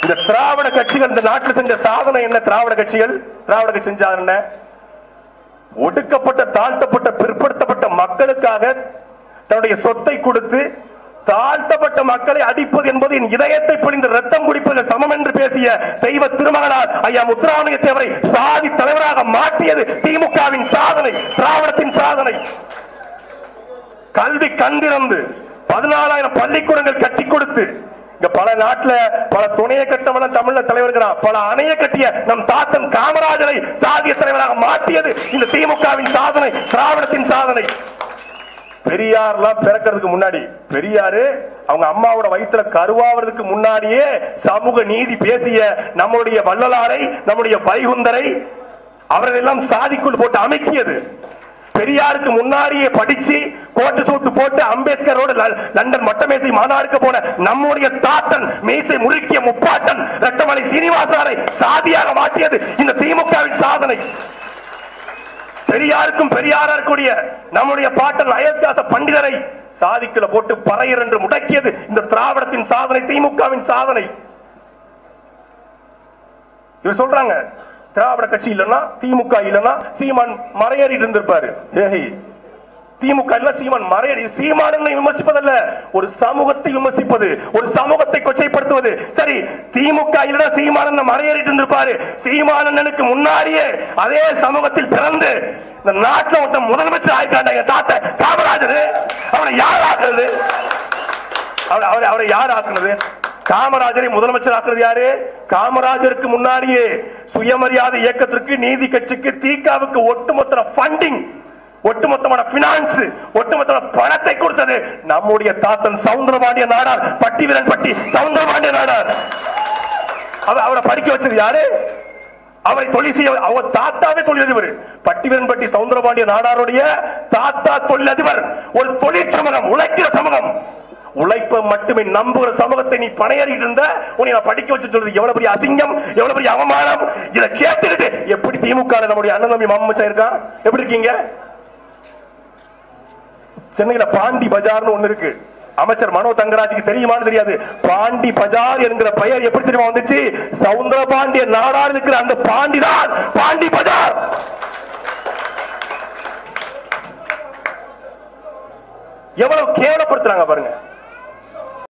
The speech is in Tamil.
இந்த திராவிட கட்சிகள் இந்த நாட்டில் செஞ்ச சாதனை என்ன? திராவிட கட்சிகள் செஞ்ச என்ன? ஒடுக்கப்பட்ட, தாழ்த்தப்பட்ட, பிற்படுத்தப்பட்ட மக்களுக்காக தன்னுடைய சொத்தை கொடுத்து தாழ்த்தப்பட்ட மக்களை அடிப்பது என்பது என் இதயத்தை பிழிந்து ரத்தம் குடிப்பதில் சமம் என்று பேசிய தெய்வ திருமகனார் ஐயா முத்துராமலிங்க தேவரை சாதி தலைவராக மாற்றியது திமுகவின் சாதனை, திராவிடத்தின் சாதனை. கல்வி கண்டிருந்து 14,000 பள்ளிக்கூடங்கள் கட்டி கொடுத்து, இங்க பல நாட்டுல பல துணையை கட்டவன தமிழ்ல தலைவர்களா, பல அணையை கட்டிய நம் தாத்தன் காமராஜரை சாதிய தலைவராக மாற்றியது இந்த திமுகவின் சாதனை, திராவிடத்தின் சாதனை. பெரியார்லாம் பிறக்கிறதுக்கு முன்னாடி, பெரியாரு அவங்க அம்மாவோட வயிற்றுல கருவாவதுக்கு முன்னாடியே சமூக நீதி பேசிய நம்முடைய வள்ளலாரை, நம்முடைய வைகுந்தரை அவர்கள் எல்லாம் சாதிக்குள் போட்டு அமைக்கியது. பெரியாருக்கு முன்னாடியே படிச்சு கோட்டு சூட்டு போட்டு அம்பேத்கரோடு லண்டன் மட்டமேசை மாநாடுக்கு போன நம்முடைய தாத்தன் மீசை முறுக்கிய முப்பாட்டன் ரத்தமலை சீனிவாசரை சாதியாக மாற்றியது இந்த திமுகவின் சாதனை. பெரியாருக்கும் பெரியாரா இருக்கக்கூடிய நம்முடைய பாட்டன் அயோத்தியாச பண்டிதரை சாதிக்குள்ள போட்டு பறையர் என்று முடக்கியது இந்த திராவிடத்தின் சாதனை, திமுகவின் சாதனை. இவர் சொல்றாங்க திராவிட கட்சி இல்லைன்னா, திமுக இல்லைன்னா சீமான் மறையேறி இருந்திருப்பாரு. திமுக இல்ல சீமான் மறையேறி. சீமான் விமர்சிப்பதல்ல, ஒரு சமூகத்தை விமர்சிப்பது, ஒரு சமூகத்தை கொச்சைப்படுத்துவது. சரி, திமுக இல்லைன்னா சீமான் மறையேறிட்டு இருந்திருப்பாரு. சீமானனுக்கு முன்னாடியே அதே சமூகத்தில் பிறந்து இந்த நாட்டில் ஒருத்தன் முதலமைச்சர் ஆயிட்டாங்க தாத்த காமராஜர். அவரை யார் ஆக்குறது? அவரை யார் ஆக்குறது? காமராஜரை முதலமைச்சர் ஆக்குறது யாரு? காமராஜருக்கு முன்னாடியே சுயமரியாதை இயக்கத்திற்கு, நீதி கட்சிக்கு, தீகாவுக்கு ஒட்டுமொத்த ஃபண்டிங், ஒட்டுமொத்தமான பினான்ஸ், ஒட்டுமொத்த பணத்தை கொடுத்தது நம்முடைய தாத்தன் சவுந்தரபாண்டிய நாடார், பட்டி வீரன் பட்டி சவுந்தரபாண்டிய நாடார். அவரை படிக்க வச்சது யாரு? அவரை தொழில் செய்ய அவர் தாத்தாவே தொழிலதிபர். பட்டிவீரன் பட்டி சவுந்தரபாண்டிய நாடாருடைய தாத்தா தொழிலதிபர். ஒரு தொழில் சமூகம், உழைக்கிற சமூகம், உழைப்ப மட்டுமே நம்புகிற சமூகத்தை நீ பணையறிட்டு இருந்த உன்னை நான் படிக்க வச்சு சொல்றது எவ்வளவு பெரிய அசிங்கம், எவ்வளவு பெரிய அவமானம். இதை கேட்டுக்கிட்டு எப்படி திமுக நம்முடைய அண்ணன் தம்பி மாமச்சா இருக்கான்? எப்படி இருக்கீங்க? சென்னையில பாண்டி பஜார்னு ஒண்ணு இருக்கு. அமைச்சர் மனோ தங்கராஜுக்கு தெரியுமான்னு தெரியாது. பாண்டி பஜார் என்கிற பெயர் எப்படி தெரியுமா வந்துச்சு? சவுந்தரபாண்டிய நாடார் இருக்கிற அந்த பாண்டி தான் பாண்டி பஜார். எவ்வளவு கேவலப்படுத்துறாங்க பாருங்க.